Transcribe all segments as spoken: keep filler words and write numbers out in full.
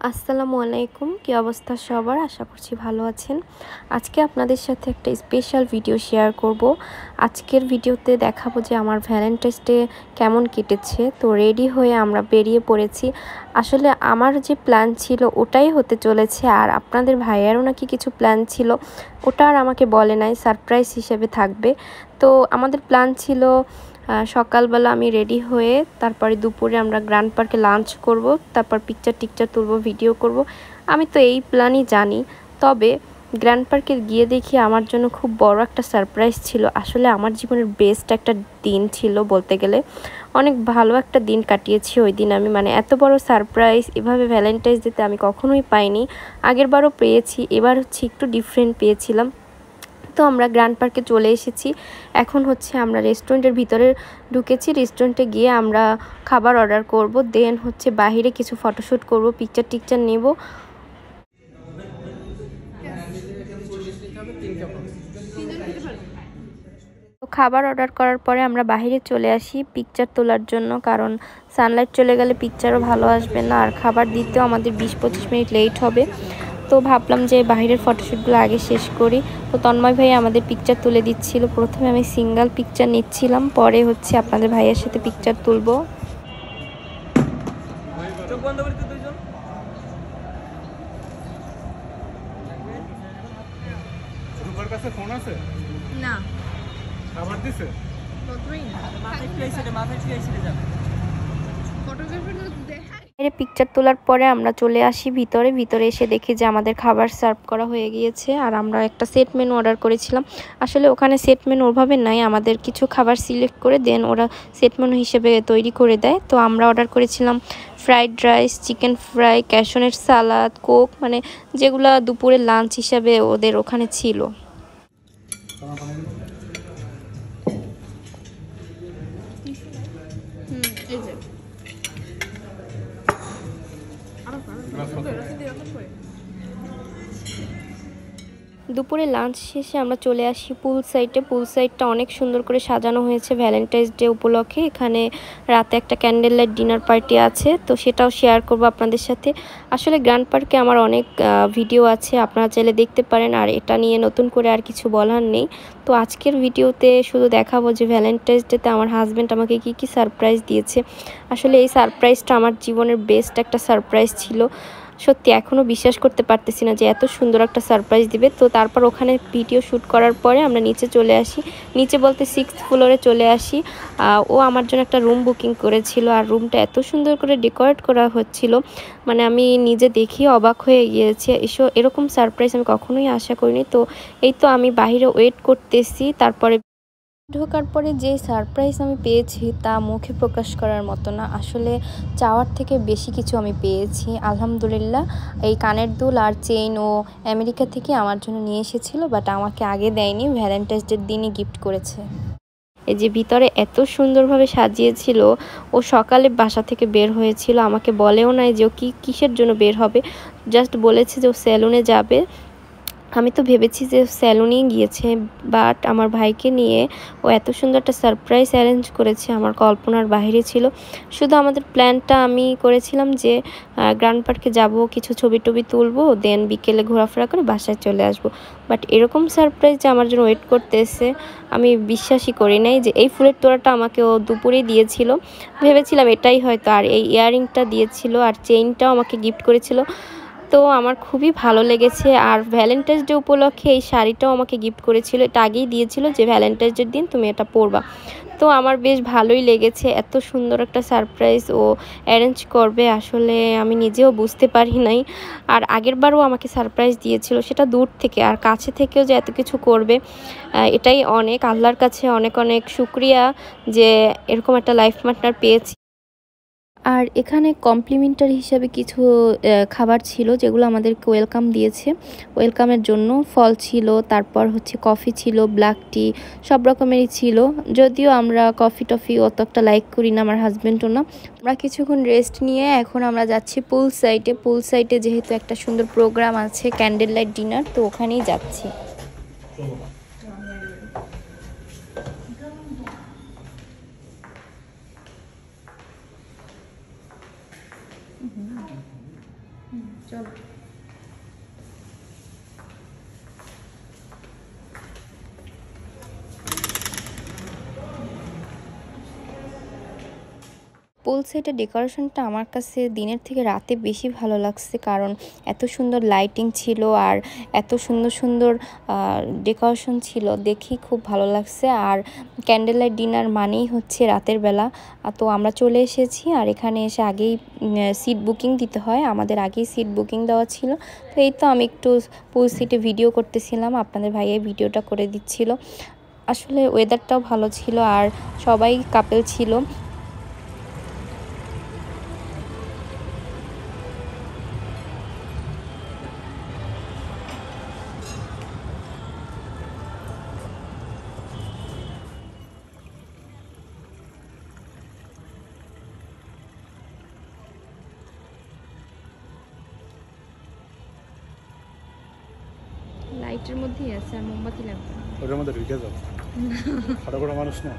আসসালামু আলাইকুম, কি অবস্থা সবার? আশা করছি ভালো আছেন। আজকে আপনাদের সাথে একটা স্পেশাল ভিডিও শেয়ার করব। আজকের ভিডিওতে দেখাবো যে আমার ভ্যালেন্টাইন্স ডে কেমন কেটেছে। তো রেডি হয়ে আমরা বেরিয়ে পড়েছি। আসলে আমার যে প্ল্যান ছিল ওটাই হতে চলেছে, আর আপনাদের ভাইয়ারও নাকি কিছু প্ল্যান ছিল, ওটা আর আমাকে বলে নাই, সারপ্রাইজ হিসেবে থাকবে। তো আমাদের প্ল্যান ছিল সকালবেলা আমি রেডি হয়ে তারপরে দুপুরে আমরা গ্র্যান্ড পার্কে লাঞ্চ করব, তারপর পিকচার টিকচার তুলব, ভিডিও করব। আমি তো এই প্ল্যানই জানি। তবে গ্র্যান্ড পার্কে গিয়ে দেখি আমার জন্য খুব বড় একটা সারপ্রাইজ ছিল। আসলে আমার জীবনের বেস্ট একটা দিন ছিল বলতে গেলে। অনেক ভালো একটা দিন কাটিয়েছি ওই দিন আমি, মানে এত বড় সারপ্রাইজ এভাবে ভ্যালেন্টাইন্স ডেতে আমি কখনোই পাইনি। আগের বারও পেয়েছি, এবার হচ্ছে একটু ডিফারেন্ট পেয়েছিলাম। তো আমরা গ্র্যান্ড পার্কে চলে এসেছি। এখন হচ্ছে আমরা রেস্টুরেন্টের ভিতরে ঢুকেছি। রেস্টুরেন্টে গিয়ে আমরা খাবার অর্ডার করব, দেন হচ্ছে বাইরে কিছু ফটোশ্যুট করব, পিকচার টিকচার নেব। খাবার অর্ডার করার পরে আমরা বাইরে চলে আসি পিকচার তোলার জন্য, কারণ সানলাইট চলে গেলে পিকচারও ভালো আসবে না, আর খাবার দিতেও আমাদের বিশ পঁচিশ মিনিট লেট হবে। তো ভাবলাম যে বাইরের ফটোশ্যুটগুলো আগে শেষ করি। তো তন্ময় ভাই আমাদের পিকচার তুলে দিচ্ছিল। প্রথমে আমি সিঙ্গেল পিকচার নিচ্ছিলাম, পরে হচ্ছে আপনাদের ভাইয়ের সাথে পিকচার তুলবো। ফোন আছে না খাবার দিছে পিকচার তোলার পরে আমরা চলে আসি ভিতরে। ভিতরে এসে দেখি যে আমাদের খাবার সার্ভ করা হয়ে গিয়েছে, আর আমরা একটা সেট মেনু অর্ডার করেছিলাম। আসলে ওখানে সেট মেনু ওভাবে নাই, আমাদের কিছু খাবার সিলেক্ট করে দেন ওরা সেট মেনু হিসেবে তৈরি করে দেয়। তো আমরা অর্ডার করেছিলাম ফ্রাইড রাইস, চিকেন ফ্রাই, ক্যাশনের সালাদ, কোক, মানে যেগুলো দুপুরে লাঞ্চ হিসাবে ওদের ওখানে ছিল। দুপুরে লাঞ্চ শেষে আমরা চলে আসি পুল সাইডে। পুল সাইডটা অনেক সুন্দর করে সাজানো হয়েছে ভ্যালেন্টাইন্স ডে উপলক্ষে। এখানে রাতে একটা ক্যান্ডেল লাইট ডিনার পার্টি আছে, তো সেটাও শেয়ার করব আপনাদের সাথে। আসলে গ্র্যান্ড পার্কে আমার অনেক ভিডিও আছে, আপনারা চাইলে দেখতে পারেন, আর এটা নিয়ে নতুন করে আর কিছু বলার নেই। তো আজকের ভিডিওতে শুধু দেখাবো যে ভ্যালেন্টাইন্স ডেতে আমার হাজব্যান্ড আমাকে কি কি সারপ্রাইজ দিয়েছে। আসলে এই সারপ্রাইজটা আমার জীবনের বেস্ট একটা সারপ্রাইজ ছিল। সত্যি এখনও বিশ্বাস করতে পারতেছি না যে এত সুন্দর একটা সারপ্রাইজ দিবে। তো তারপর ওখানে ভিডিও শ্যুট করার পরে আমরা নিচে চলে আসি, নিচে বলতে সিক্সথ ফ্লোরে চলে আসি। ও আমার জন্য একটা রুম বুকিং করেছিল, আর রুমটা এত সুন্দর করে ডেকোরেট করা হচ্ছিল, মানে আমি নিজে দেখি অবাক হয়ে গিয়েছি। এসো এরকম সারপ্রাইজ আমি কখনোই আশা করিনি। তো এই তো আমি বাইরে ওয়েট করতেছি। তারপরে ঢোকার পরে যে সারপ্রাইজ আমি পেয়েছি তা মুখে প্রকাশ করার মতো না। আসলে চাওয়ার থেকে বেশি কিছু আমি পেয়েছি আলহামদুলিল্লাহ। এই কানের দুল আর চেইন ও আমেরিকা থেকে আমার জন্য নিয়ে এসেছিল, বাট আমাকে আগে দেয়নি, ভ্যালেন্টাইন্স ডের দিনই গিফট করেছে। এই যে ভিতরে এত সুন্দরভাবে সাজিয়েছিল। ও সকালে বাসা থেকে বের হয়েছিল, আমাকে বলেও নাই যে ও কি কিসের জন্য বের হবে, জাস্ট বলেছে যে ও সেলুনে যাবে। আমি তো ভেবেছি যে স্যালুনেই গিয়েছে, বাট আমার ভাইকে নিয়ে ও এত সুন্দর একটা সারপ্রাইজ অ্যারেঞ্জ করেছে, আমার কল্পনার বাইরে ছিল। শুধু আমাদের প্ল্যানটা আমি করেছিলাম যে গ্র্যান্ড পার্কে যাব, কিছু ছবি টবি তুলবো, দেন বিকেলে ঘোরাফেরা করে বাসায় চলে আসব। বাট এরকম সারপ্রাইজ যে আমার জন্য ওয়েট করতে এসে আমি বিশ্বাসই করি নাই যে এই ফুলের তোড়াটা আমাকে ও দুপুরেই দিয়েছিল। ভেবেছিলাম এটাই হয়তো, আর এই ইয়াররিংটা দিয়েছিল, আর চেইনটাও আমাকে গিফট করেছিল। তো আমার খুবই ভালো লেগেছে। আর ভ্যালেন্টাইন্স ডে উপলক্ষে এই শাড়িটাও আমাকে গিফট করেছিল, এটা আগেই দিয়েছিল যে ভ্যালেন্টাইন্স ডের দিন তুমি এটা পরবা। তো আমার বেশ ভালোই লেগেছে, এত সুন্দর একটা সারপ্রাইজ ও অ্যারেঞ্জ করবে আসলে আমি নিজেও বুঝতে পারি নাই। আর আগেরবারও আমাকে সারপ্রাইজ দিয়েছিল, সেটা দূর থেকে, আর কাছে থেকেও যে এত কিছু করবে এটাই অনেক, আল্লাহর কাছে অনেক অনেক শুকরিয়া যে এরকম একটা লাইফ পার্টনার পেয়েছি। আর এখানে কমপ্লিমেন্টারি হিসাবে কিছু খাবার ছিল যেগুলো আমাদেরকে ওয়েলকাম দিয়েছে। ওয়েলকামের জন্য ফল ছিল, তারপর হচ্ছে কফি ছিল, ব্ল্যাক টি, সব রকমেরই ছিল। যদিও আমরা কফি টফি অত একটা লাইক করি না, আমার হাজব্যান্ডও না। আমরা কিছুক্ষণ রেস্ট নিয়ে এখন আমরা যাচ্ছি পুল সাইডে। পুল সাইডে যেহেতু একটা সুন্দর প্রোগ্রাম আছে ক্যান্ডেল লাইট ডিনার, তো ওখানেই যাচ্ছি। Mm-hmm. চলো। পুল সাইডের ডেকোরেশনটা আমার কাছে দিনের থেকে রাতে বেশি ভালো লাগছে, কারণ এত সুন্দর লাইটিং ছিল আর এত সুন্দর সুন্দর ডেকোরেশন ছিল, দেখি খুব ভালো লাগছে। আর ক্যান্ডেল লাইট ডিনার মানেই হচ্ছে রাতের বেলা। তো আমরা চলে এসেছি, আর এখানে এসে আগেই সিট বুকিং দিতে হয়, আমাদের আগেই সিট বুকিং দেওয়া ছিল। তো এই তো আমি একটু পুল সিটে ভিডিও করতেছিলাম, আপনাদের ভাইয়া ভিডিওটা করে দিচ্ছিল। আসলে ওয়েদারটাও ভালো ছিল আর সবাই কাপল ছিল। লাইটের মধ্যেই আছে আর মোমবাতি লাগবে, ওটার মধ্যে ঢুকে যাও, খাটো করে মানুষ না।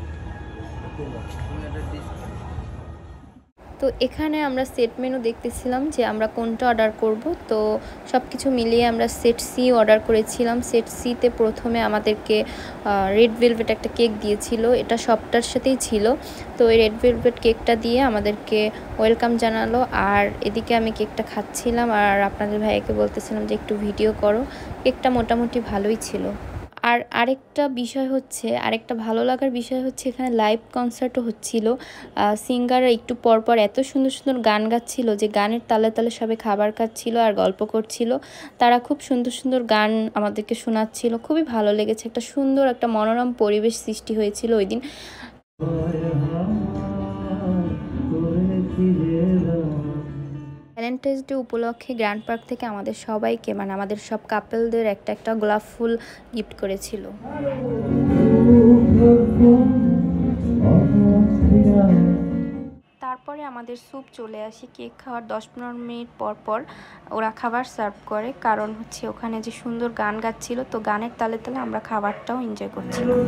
তো এখানে আমরা সেট মেনু দেখতেছিলাম যে আমরা কোনটা অর্ডার করব। তো সব কিছু মিলিয়ে আমরা সেট সি অর্ডার করেছিলাম। সেট সিতে প্রথমে আমাদেরকে রেড ভেলভেট একটা কেক দিয়েছিল, এটা সবটার সাথেই ছিল। তো এই রেড ভেলভেট কেকটা দিয়ে আমাদেরকে ওয়েলকাম জানালো, আর এদিকে আমি কেকটা খাচ্ছিলাম আর আপনাদের ভাইয়াকে বলতেছিলাম যে একটু ভিডিও করো। কেকটা মোটামুটি ভালোই ছিল। আর আরেকটা বিষয় হচ্ছে, আরেকটা ভালো লাগার বিষয় হচ্ছে এখানে লাইভ কনসার্টও হচ্ছিল। সিঙ্গাররা একটু পরপর এত সুন্দর সুন্দর গান গাচ্ছিল যে গানের তালে তালে সবাই খাবার খাচ্ছিল আর গল্প করছিল। তারা খুব সুন্দর সুন্দর গান আমাদেরকে শোনাচ্ছিল, খুবই ভালো লেগেছে। একটা সুন্দর একটা মনোরম পরিবেশ সৃষ্টি হয়েছিল ওই দিন। ভ্যালেন্টাইন্স ডে উপলক্ষে গ্র্যান্ড পার্ক থেকে আমাদের সবাইকে, মানে আমাদের সব কাপলদের একটা একটা গোলাপ ফুল গিফট করেছিল। তারপরে আমাদের স্যুপ চলে আসে। কেক খাওয়ার দশ পনেরো মিনিট পর পর ওরা খাবার সার্ভ করে, কারণ হচ্ছে ওখানে যে সুন্দর গান গাচ্ছিল, তো গানের তালে তালে আমরা খাবারটাও এনজয় করছিলাম।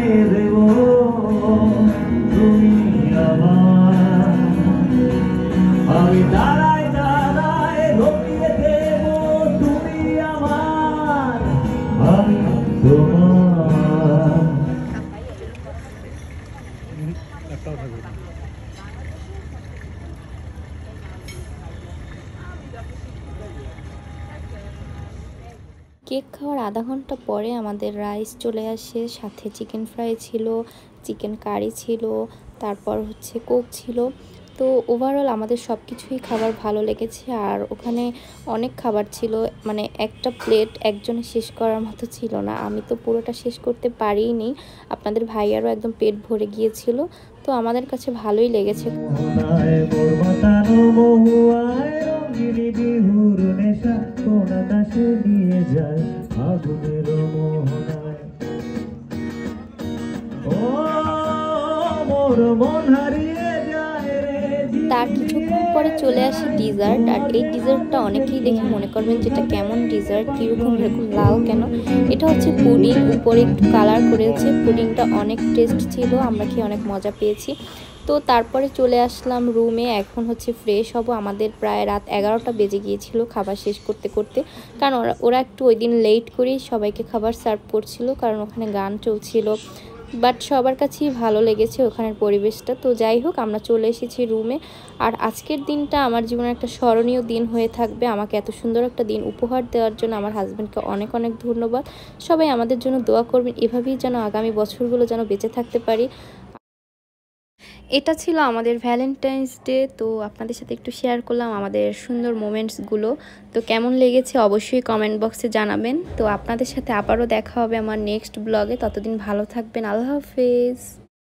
কেক খাওয়ার আধা ঘন্টা পরে আমাদের রাইস চলে আসে, সাথে চিকেন ফ্রাই ছিল, চিকেন কারি ছিল, তারপর হচ্ছে কোক ছিল। তো ওভারঅল আমাদের সব কিছুই খাবার ভালো লেগেছে। আর ওখানে অনেক খাবার ছিল, মানে একটা প্লেট একজনে শেষ করার মতো ছিল না। আমি তো পুরোটা শেষ করতে পারিনি, আপনাদের ভাইয়ারও একদম পেট ভরে গিয়েছিল। তো আমাদের কাছে ভালোই লেগেছে। তার কিছুক্ষণ পরে চলে আসে ডিজার্ট। আর এই ডিজার্টটা অনেকেই দেখে মনে করবেন যেটা কেমন ডিজার্ট, কীরকম এরকম লাল কেন। এটা হচ্ছে পুডিং, উপরে একটু কালার করেছে। পুডিংটা অনেক টেস্ট ছিল, আমরা খেয়ে অনেক মজা পেয়েছি। তো তারপরে চলে আসলাম রুমে, এখন হচ্ছে ফ্রেশ হব। আমাদের প্রায় রাত এগারোটা বেজে গিয়েছিল খাবার শেষ করতে করতে, কারণ ওরা ওরা একটু ওই দিন লেট করেই সবাইকে খাবার সার্ভ করছিল, কারণ ওখানে গান চলছিল। বাট সবার কাছেই ভালো লেগেছে ওখানের পরিবেশটা। তো যাই হোক, আমরা চলে এসেছি রুমে। আর আজকের দিনটা আমার জীবনের একটা স্মরণীয় দিন হয়ে থাকবে। আমাকে এত সুন্দর একটা দিন উপহার দেওয়ার জন্য আমার হাজব্যান্ডকে অনেক অনেক ধন্যবাদ। সবাই আমাদের জন্য দোয়া করবেন, এভাবেই যেন আগামী বছরগুলো যেন বেঁচে থাকতে পারি। এটা ছিল আমাদের ভ্যালেন্টাইন্স ডে। তো আপনাদের সাথে একটু শেয়ার করলাম আমাদের সুন্দর মোমেন্টসগুলো। তো কেমন লেগেছে অবশ্যই কমেন্ট বক্সে জানাবেন। তো আপনাদের সাথে আবারও দেখা হবে আমার নেক্সট ব্লগে। ততদিন ভালো থাকবেন। আল্লাহ হাফেজ।